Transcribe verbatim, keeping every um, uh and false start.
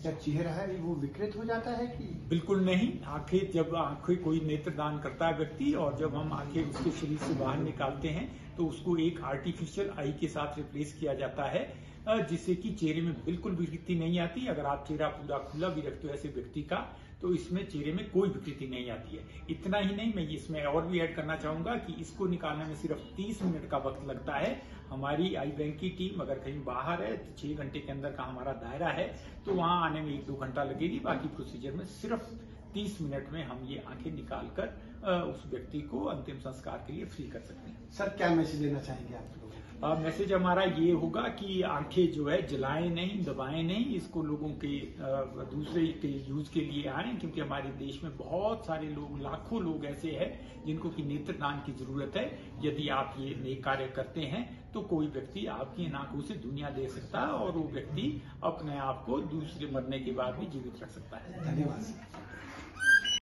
क्या चेहरा है वो विकृत हो जाता है कि? बिल्कुल नहीं। आंखें जब आंखें कोई नेत्र दान करता है व्यक्ति, और जब हम आंखें उसके शरीर से बाहर निकालते हैं तो उसको एक आर्टिफिशियल आई के साथ रिप्लेस किया जाता है, जिससे कि चेहरे में बिल्कुल विकृति नहीं आती। अगर आप चेहरा पूरा खुला भी रखते हो ऐसे व्यक्ति का, तो इसमें चेहरे में कोई विकृति नहीं आती है। इतना ही नहीं, मैं इसमें और भी ऐड करना चाहूंगा कि इसको निकालने में सिर्फ तीस मिनट का वक्त लगता है। हमारी आई बैंक की टीम अगर कहीं बाहर है, छह घंटे के अंदर का हमारा दायरा है, तो वहां आने में एक दो घंटा लगेगी। बाकी प्रोसीजर में सिर्फ तीस मिनट में हम ये आंखें निकालकर उस व्यक्ति को अंतिम संस्कार के लिए फ्री कर सकते हैं। सर, क्या मैसेज देना चाहेंगे आप लोग? मैसेज हमारा ये होगा कि आंखें जो है जलाएं नहीं, दबाएं नहीं, इसको लोगों के आ, दूसरे के यूज के लिए आए, क्योंकि हमारे देश में बहुत सारे लोग, लाखों लोग ऐसे हैं जिनको की नेत्रदान की जरूरत है। यदि आप ये नेक कार्य करते हैं तो कोई व्यक्ति आपकी आंखों से दुनिया देख सकता है, और वो व्यक्ति अपने आप को दूसरे मरने के बाद भी जीवित रख सकता है। धन्यवाद।